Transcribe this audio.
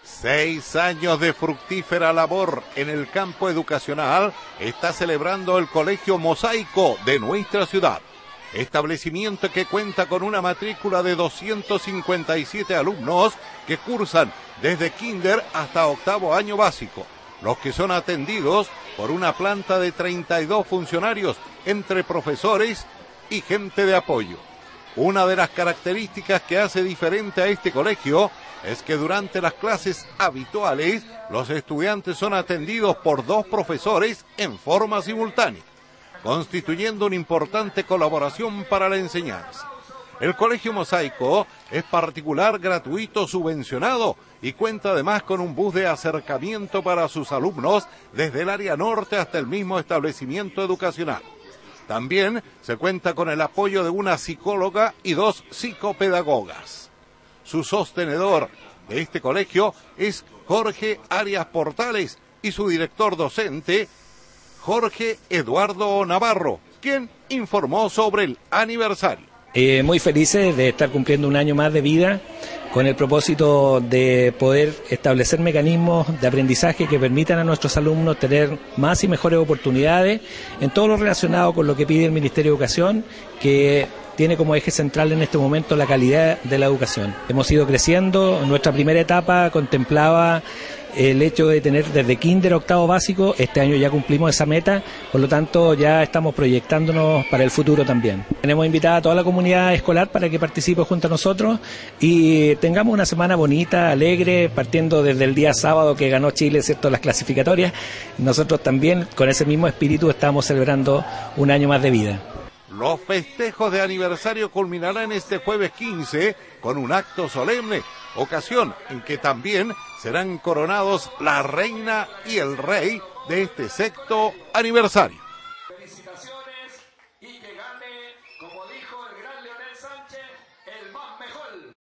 6 años de fructífera labor en el campo educacional está celebrando el Colegio Mosaico de nuestra ciudad. Establecimiento que cuenta con una matrícula de 257 alumnos que cursan desde kinder hasta octavo año básico, los que son atendidos por una planta de 32 funcionarios entre profesores y gente de apoyo. Una de las características que hace diferente a este colegio es que durante las clases habituales los estudiantes son atendidos por 2 profesores en forma simultánea, constituyendo una importante colaboración para la enseñanza. El Colegio Mosaico es particular, gratuito, subvencionado y cuenta además con un bus de acercamiento para sus alumnos desde el área norte hasta el mismo establecimiento educacional. También se cuenta con el apoyo de una psicóloga y 2 psicopedagogas. Su sostenedor de este colegio es Jorge Arias Portales y su director docente, Jorge Eduardo Navarro, quien informó sobre el aniversario. Muy felices de estar cumpliendo un año más de vida con el propósito de poder establecer mecanismos de aprendizaje que permitan a nuestros alumnos tener más y mejores oportunidades en todo lo relacionado con lo que pide el Ministerio de Educación, que tiene como eje central en este momento la calidad de la educación. Hemos ido creciendo, nuestra primera etapa contemplaba el hecho de tener desde kinder a octavo básico. Este año ya cumplimos esa meta, por lo tanto ya estamos proyectándonos para el futuro también. Tenemos invitada a toda la comunidad escolar para que participe junto a nosotros y tengamos una semana bonita, alegre, partiendo desde el día sábado que ganó Chile, ¿cierto?, las clasificatorias. Nosotros también con ese mismo espíritu estamos celebrando un año más de vida. Los festejos de aniversario culminarán este jueves 15 con un acto solemne, ocasión en que también serán coronados la reina y el rey de este 6º aniversario. Felicitaciones y que gane, como dijo el gran Leonel Sánchez, el más mejor.